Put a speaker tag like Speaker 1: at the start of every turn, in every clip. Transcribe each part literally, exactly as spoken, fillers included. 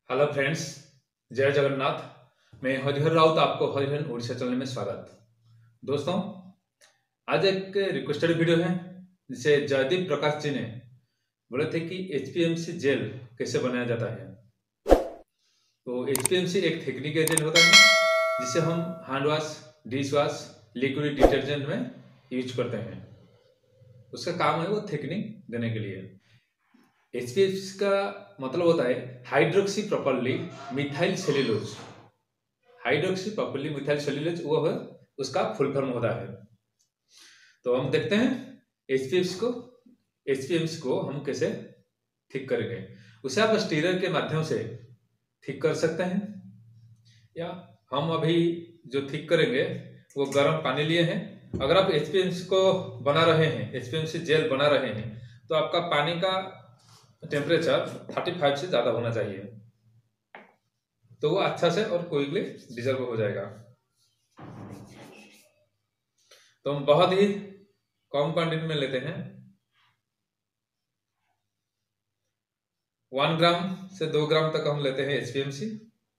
Speaker 1: Hello friends, जय जगन्नाथ। मैं हरिहर राउत, आपको हरिहर उड़ीसा चैनल में स्वागत। दोस्तों, आज एक रिक्वेस्टेड वीडियो है जिसे जयदीप प्रकाश जी ने बोले थे कि एचपीएमसी जेल कैसे बनाया जाता है। तो एचपीएमसी एक थिकनिंग जेल होता है जिसे हम hand wash, dish wash, liquid detergent में यूज करते हैं। उसका काम है वो थिकनिंग देने के लिए। एचपीएफ का मतलब होता है hydroxy propyl methyl cellulose. Hydroxy propyl methyl cellulose वो है, उसका फुल फॉर्म होता है। तो हम देखते हैं एचपीएफ को एचपीएम्स को हम कैसे ठीक करेंगे। उसे आप स्टीरर के माध्यम से ठीक कर सकते हैं, या हम अभी जो ठीक करेंगे वो गर्म पानी लिए हैं। अगर आप एचपीएम्स को बना रहे हैं, एचपीएमसी जेल बना रहे हैं, तो आपका पानी का टेम्परेचर पैंतीस से ज़्यादा होना चाहिए, तो वो अच्छा से और क्विकली डिजर्व हो जाएगा। तो हम बहुत ही कम क्वांटिटी में लेते हैं, वन ग्राम से दो ग्राम तक हम लेते हैं एचपीएमसी।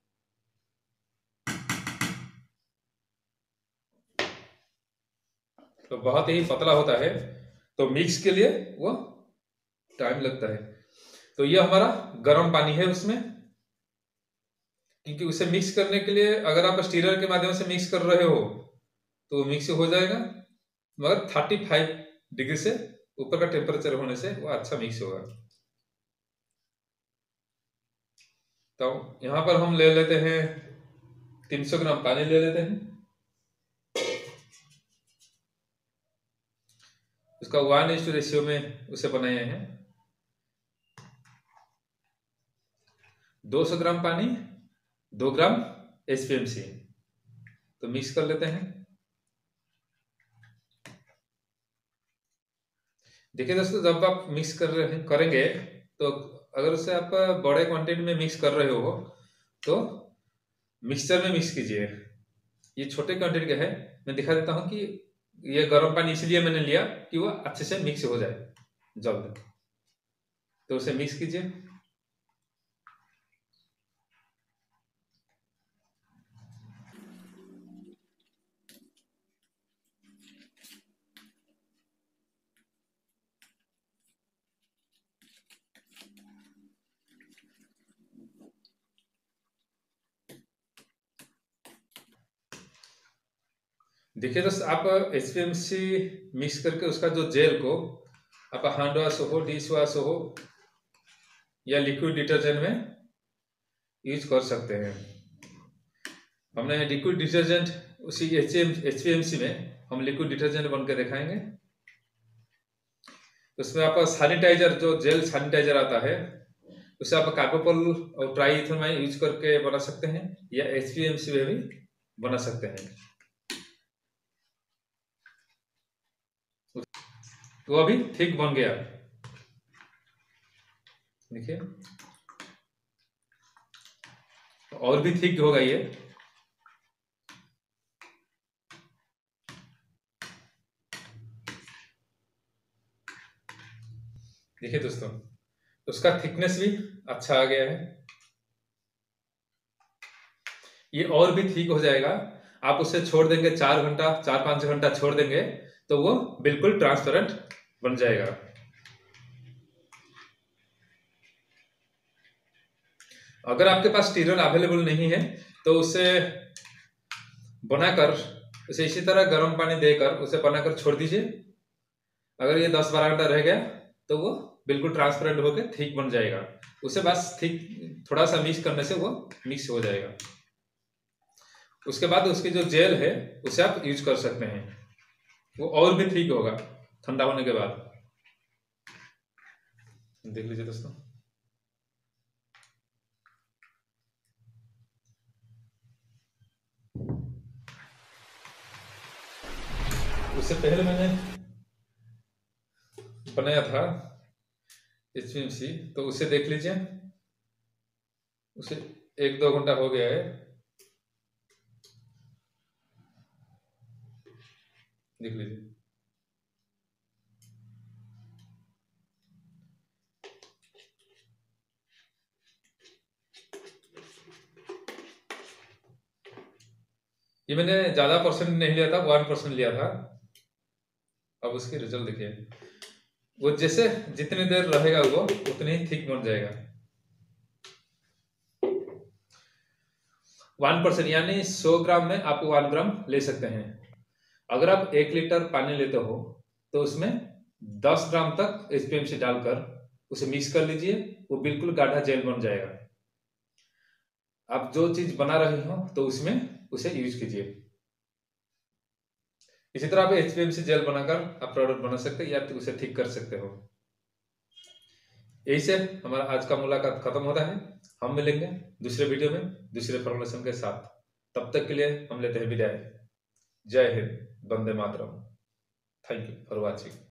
Speaker 1: तो बहुत ही पतला होता है, तो मिक्स के लिए वो टाइम लगता है। तो ये हमारा गर्म पानी है उसमें, क्योंकि उसे मिक्स करने के लिए अगर आप स्टीरर के माध्यम से मिक्स कर रहे हो तो मिक्स हो जाएगा, मगर पैंतीस डिग्री से ऊपर का टेम्परेचर होने से वो अच्छा मिक्स होगा। तो यहाँ पर हम ले लेते हैं तीन सौ ग्राम पानी ले लेते हैं। उसका वन इज टू रेशियो में उसे बनाए हैं। दो सौ ग्राम पानी, दो ग्राम एचपीएमसी। तो मिक्स कर लेते हैं। देखिए दोस्तों, जब आप मिक्स कर रहे हैं करेंगे तो अगर उसे आप बड़े क्वांटिटी में मिक्स कर रहे हो तो मिक्सचर में मिक्स कीजिए। ये छोटे क्वांटिटी का है, मैं दिखा देता हूँ कि ये गर्म पानी इसलिए मैंने लिया कि वो अच्छे से मिक्स हो जाए जल्द। तो उसे मिक्स कीजिए। देखिए दोस्त, आप एचपीएमसी मिक्स करके उसका जो जेल को आप हैंड वॉश हो, डिश वॉश हो, या लिक्विड डिटर्जेंट में यूज कर सकते हैं। हमने लिक्विड डिटर्जेंट उसी एचपीएमसी में हम लिक्विड डिटर्जेंट बन के दिखाएंगे। उसमें आप सैनिटाइजर, जो जेल सैनिटाइजर आता है, उसे आप कार्बोपोल और ट्राईइथेनॉल यूज करके बना सकते हैं, या एचपीएमसी में भी बना सकते हैं। वो अभी ठीक बन गया, देखिए, और भी ठीक होगा ये। देखिए दोस्तों, उसका थिकनेस भी अच्छा आ गया है। ये और भी ठीक हो जाएगा। आप उसे छोड़ देंगे चार घंटा चार पांच घंटा छोड़ देंगे तो वो बिल्कुल ट्रांसपेरेंट बन जाएगा। अगर आपके पास स्टीरर अवेलेबल नहीं है तो उसे बनाकर, उसे इसी तरह गर्म पानी देकर उसे बनाकर छोड़ दीजिए। अगर ये दस बारह घंटा रह गया तो वो बिल्कुल ट्रांसपेरेंट होकर ठीक बन जाएगा। उसे बस ठीक थोड़ा सा मिक्स करने से वो मिक्स हो जाएगा। उसके बाद उसकी जो जेल है उसे आप यूज कर सकते हैं, वो और भी ठीक होगा ठंडा होने के बाद। देख लीजिए दोस्तों, उससे पहले मैंने बनाया था एचपीएमसी, तो उसे देख लीजिए, उसे एक दो घंटा हो गया है, देख लीजिए। ये मैंने ज्यादा परसेंट नहीं लिया था, वन परसेंट लिया था। अब उसकी रिजल्ट देखिए, वो जैसे जितनी देर रहेगा वो उतने ही थिक बन जाएगा। वन परसेंट यानी सौ ग्राम में आप वन ग्राम ले सकते हैं। अगर आप एक लीटर पानी लेते हो तो उसमें दस ग्राम तक एचपीएमसी डालकर उसे मिक्स कर लीजिए, वो बिल्कुल गाढ़ा जेल बन जाएगा। आप जो चीज बना रहे हो तो उसमें उसे यूज कीजिए। इसी तरह आप एचपीएमसी जेल बनाकर आप प्रोडक्ट बना सकते हैं या तो उसे ठीक कर सकते हो। यही से हमारा आज का मुलाकात खत्म होता है। हम मिलेंगे दूसरे वीडियो में दूसरे फॉर्मुलेशन के साथ। तब तक के लिए हम लेते हैं विदाई। जय हिंद, वंदे मातरम। Thank you for watching.